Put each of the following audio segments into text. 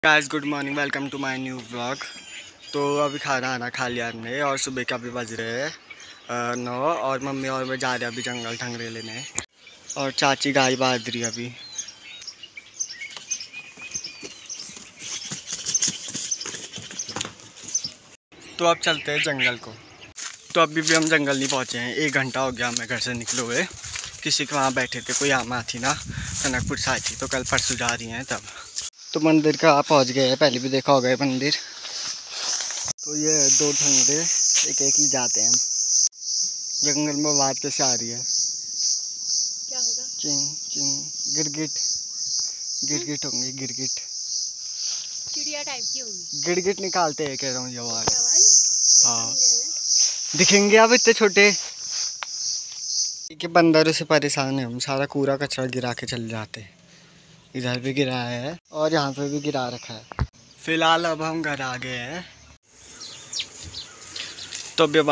Guys good morning, welcome to my new blog. तो अभी खाना खा लिया हमने और सुबह के अभी बज रहे हैं 9 और मम्मी और मैं जा रहे हैं अभी जंगल ठंगरे लेने और चाची गाय बांध रही अभी। तो अब चलते हैं जंगल को। तो अभी भी हम जंगल नहीं पहुँचे हैं, 1 घंटा हो गया हमें घर से निकले हुए। किसी के वहाँ बैठे थे, कोई आमा थी ना कनकपुर साइड थी, तो कल परसों जा रही हैं तब। तो मंदिर का पहुँच गए हैं, पहले भी देखा होगा मंदिर। तो ये 2 ठंगरे एक ही जाते हैं हम। जंगल में आवाज़ कैसे आ रही है? क्या होगा? चिंग चिंग गिरगिट गिरगिट होंगे, गिरगिट चिड़िया टाइप की होगी। गिरगिट निकालते हैं कह रहा हूँ ये आवाज़। हाँ दिखेंगे अब इतने छोटे कि बंदरों से परेशान है हम। सारा कूड़ा कचरा गिरा के चले जाते हैं। इधर भी गिरा है और यहाँ पे भी गिरा रखा है। फिलहाल अब हम घर आ गए हैं। तो अभी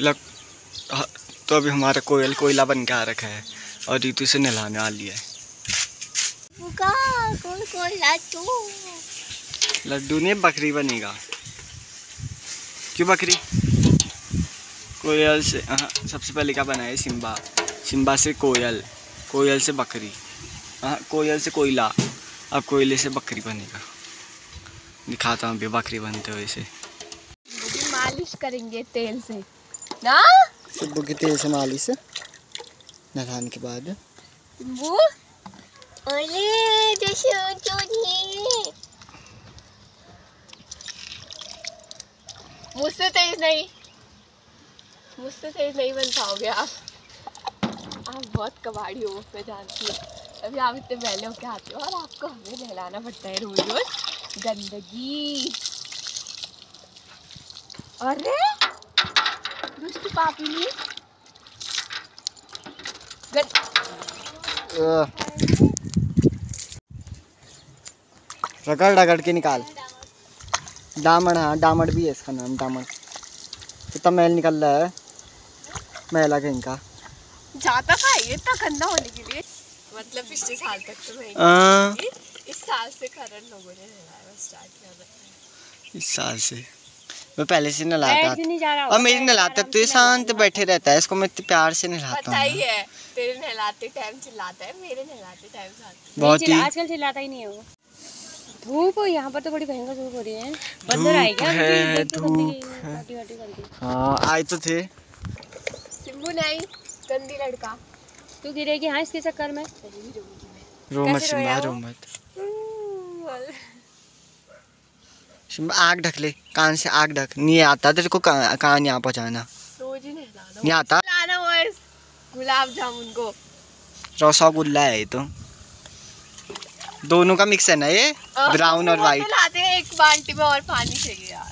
हमारा कोयला बन के आ रखा है और रीतू से नहलाने वाली है। लड्डू नहीं, बकरी बनेगा। क्यों बकरी? कोयल से सबसे पहले क्या बना है? सिम्बा से कोयल, कोयल से बकरी, कोयल से कोयला, अब कोयले से बकरी बनेगा। दिखाता हूँ अभी बकरी बनते हुए से। मालिश करेंगे तेल से ना, सिब्बू के तेल से मालिश नहाने के बाद। मुझसे तेज नहीं बन पाओगे आप बहुत कबाड़ी हो, मैं जानती हूँ। अभी आप इतने पहले होके आते हो और आपको हमें नहलाना पड़ता है रोज रोज। गंदगी। अरे दुष्ट पापी रगड़ रगड़ के निकाल। दामड़, हाँ दामड़ भी है इसका नाम, दामड़। कितना मैल निकल रहा है, मैला कहीं का। जाता था ये इतना गंदा होने के लिए। मतलब पिछले साल तक तो मैं इस साल से करण लोगों ने नहलाना स्टार्ट किया। इस साल से मैं पहले से नहलाता और मेरी नहलाता तो ये शांत बैठे रहता है, इसको मैं इतने प्यार से नहलाता हूँ। पता ही है, तेरे नहलाते टाइम चिल्लाता है, मेरे नहलाते टाइम बहुत ही। आजकल चिल्लाता ही नहीं है वो। धूप यहाँ पर तो बड़ी भयंकर धूप हो रही है। बंदर आए क्या? धूप। हाँ आए तो थे। सिम्बू नहीं, गंदी लड़का तू गिरेगी। हाँ इसके चक्कर में रो मत सिम्बा, रो मत। सिम्बा आग ढक ले, कान से आग ढक। नहीं आता तेरे को कान यहाँ पहुँचाना? रोज ही नहलाना। नहीं आता। गुलाब जामुन को रसगुल्ला है ये तो, दोनों का मिक्स है ना ये, ब्राउन और वाइट। लाते हैं एक बाल्टी में और पानी चाहिए यार।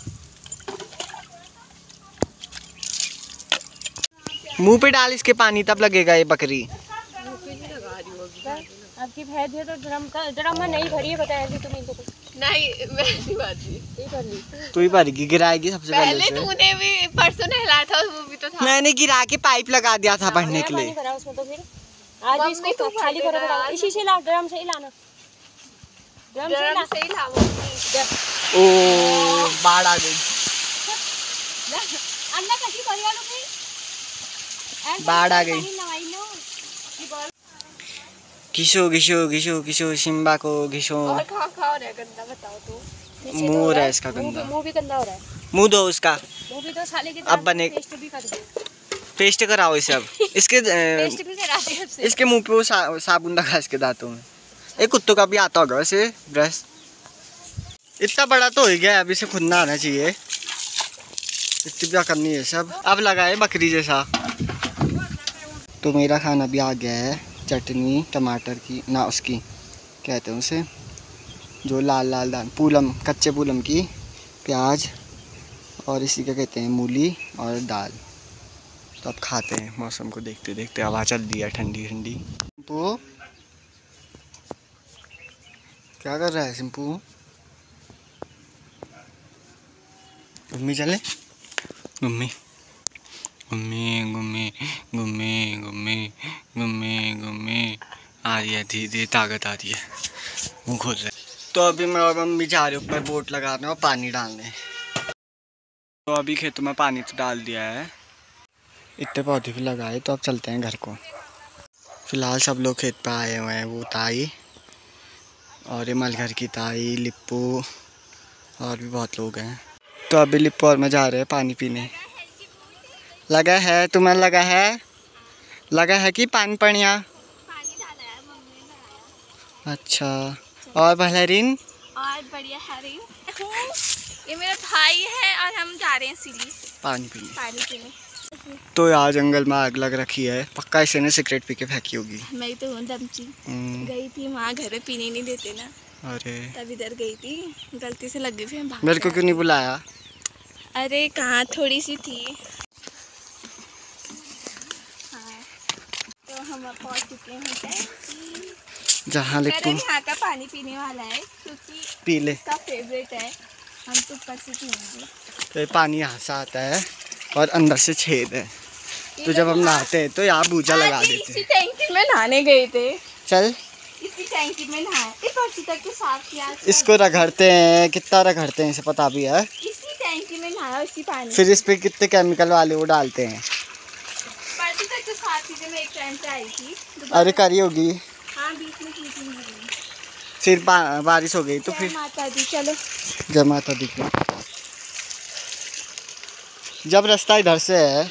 मुंह पे डाल इसके पानी, तब लगेगा ये बकरी। आपकी भैंस है तो ड्रम में नहीं भरी है, बताया थी तुम्हें तो। नहीं मैं नहीं भरी। तू ही भरेगी, गिराएगी सबसे पहले तूने भी परसों नहलाया था, वो भी तो था। मैंने गिरा के पाइप लगा दिया था भरने के लिए। उसमें तो फिर आज इसको तो खाली करो। इसी से ला, ड्रम से ही लाना, ड्रम से ही ला। ओ बाढ़ आ गई, बाढ़ आ गई। घिसो सिम्बा को घिसो। और खाओ रे गंदा, बताओ तो। मुंह है इसका गंदा, मुंह भी गंदा हो रहा है। मुंह दो उसका। मुंह भी तो साले के अब बने पेस्ट भी कर दो। पेस्ट कराओ इसे अब। इसके पेस्ट भी कराते हैं। इसके मुंह पे वो साबुन लगा इसके दांतों में। एक कुत्तों का भी आता होगा वैसे ब्रश। इतना बड़ा तो हो गया, अब इसे खुद ना आना चाहिए। इतनी क्या करनी है सब। अब लगाए बकरी जैसा। तो मेरा खाना भी आ गया है, चटनी टमाटर की ना, उसकी कहते हैं उसे जो लाल लाल दाल, पूलम, कच्चे पूलम की, प्याज और इसी क्या कहते हैं मूली और दाल। तो अब खाते हैं। मौसम को देखते देखते हवा चल रही है ठंडी ठंडी। सिंपू क्या कर रहा है? सिंपू मम्मी चले, मम्मी घूमे घूमे घूमे घूमे घूमे घूमे आ रही है, धीरे धीरे ताकत आ रही है। मुँह खोल रहा है। तो अभी मैं और मम्मी जा रहे ऊपर बोट लगाने और पानी डालने। तो अभी खेतों में पानी तो डाल दिया है, इतने पौधे भी लगाए, तो अब चलते हैं घर को। फिलहाल सब लोग खेत पे आए हुए हैं, वो ताई और ये मलघर की ताई, लिप्पू और भी बहुत लोग हैं। तो अभी लिप्पू और मैं जा रहे हैं पानी पीने। लगा है तुम्हें? लगा है कि पानी पड़िया? अच्छा। और बहरीन? और बढ़िया हरीन। ये मेरा भाई है और हम जा रहे हैं सिली पानी पीने। पीने। तो यार जंगल में आग लग रखी है, पक्का इसे ने सिगरेट पी के फेंकी होगी। मैं तो हूँ दमची। गई थी वहाँ, घर पे पीने नहीं देते ना। अरे तब इधर गई थी, गलती से लग गई, फिर भाग मेरे को क्यों नहीं बुलाया? अरे कहाँ, थोड़ी सी थी। हाँ, तो हम अब पहुँच चुके हैं जहाँ लिप्पू यहाँ का पानी पीने वाला है, क्योंकि पी ले। इसका फेवरेट है। हम तो ऊपर से पीएंगे। तो ये पानी यहाँ से आता है और अंदर से छेद है, तो जब हम नहाते हैं तो यहाँ बूजा लगा देते इसी हैं। टैंकी में नहाने गए थे। चल इसी टैंकी में नहाए, तक तो साफ किया। इसको रगड़ते हैं, कितना रगड़ते हैं इसे पता भी है। इसी टैंकी में नहाया, इसी पानी। फिर इस पे कितने केमिकल वाले वो डालते हैं। परसों तक तो साफ थी, जब मैं एक टाइम पे आई थी। अरे करी होगी। हाँ, बीच में की थी। फिर बारिश हो गई तो फिर। जय माता दी। चलो जय माता दी की। जब रास्ता इधर से है,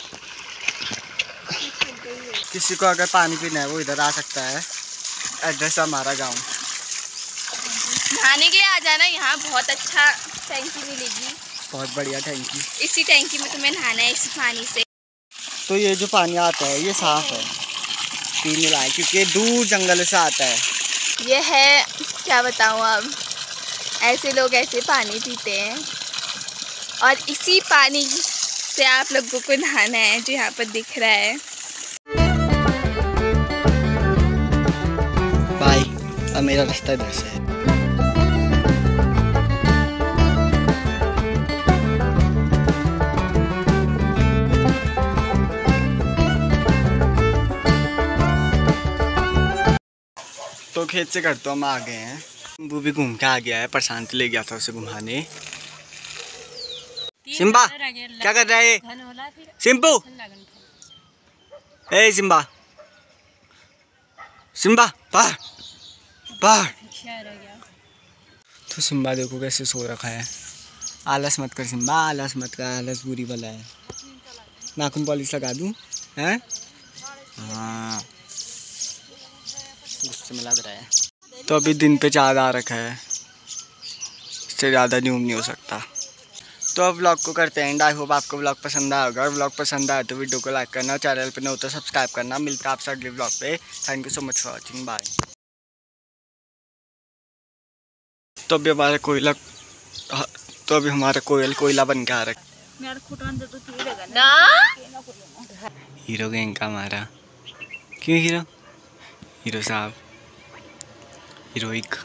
किसी को अगर पानी पीना है वो इधर आ सकता है। एड्रेस हमारा गांव। नहाने के लिए आ जाना, यहाँ बहुत अच्छा टैंकी मिलेगी। बहुत बढ़िया टैंकी। इसी टैंकी में तुम्हें नहाना है, इसी पानी से। तो ये जो पानी आता है ये साफ है, पीने लायक, क्योंकि ये दूर जंगल से आता है। ये है, क्या बताऊँ अब, ऐसे लोग ऐसे पानी पीते हैं और इसी पानी से आप लोगों को नहाना है, जो यहाँ पर दिख रहा है। बाय। अब मेरा रास्ता इधर से है। तो खेत से घर तो हम आ गए हैं। वो भी घूम के आ गया है, प्रशांत ले गया था उसे घुमाने। सिम्बा क्या कर रहा है? सिम्पू, ए सिम्बा, सिम्बा बाहर बाहर। तो सिम्बा देखो कैसे सो रखा है। आलस मत कर सिम्बा, आलस मत कर, आलस बुरी बला है। नाखून पॉलिश लगा दूं? हैं? हाँ, गुस्से में लग रहा है। तो अभी दिन पे ज़्यादा आ रखा है, इससे ज़्यादा न्यूम नहीं हो सकता। तो अब व्लॉग को करते हैं। आई होप आपको व्लॉग पसंद आया होगा। व्लॉग पसंद आया तो वीडियो को लाइक करना, चैनल पे न हो तो सब्सक्राइब करना। मिलता है आपसे अगले व्लॉग पे। Thank you so much for watching, bye. तो अभी हमारा कोयला बन के आ रहा है। हीरो गैंग का हमारा। क्यों हीरो साहब, हीरोइक।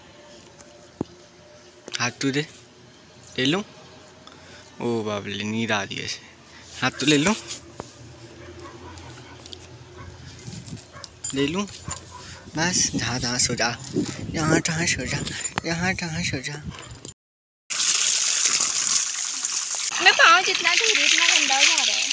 हाथ तू दे, ले लूँ? ओ बाबले, नींद आ रही है ऐसे। हाथ तो ले लूँ? ले लूँ? बस जहाँ सो जा, यहाँ जहाँ सो जा, यहाँ जहाँ सो जा। मैं पाँव जितना धो रही, इतना गंदा जा रहा है।